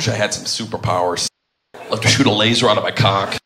wish I had some superpowers. Love to shoot a laser out of my cock.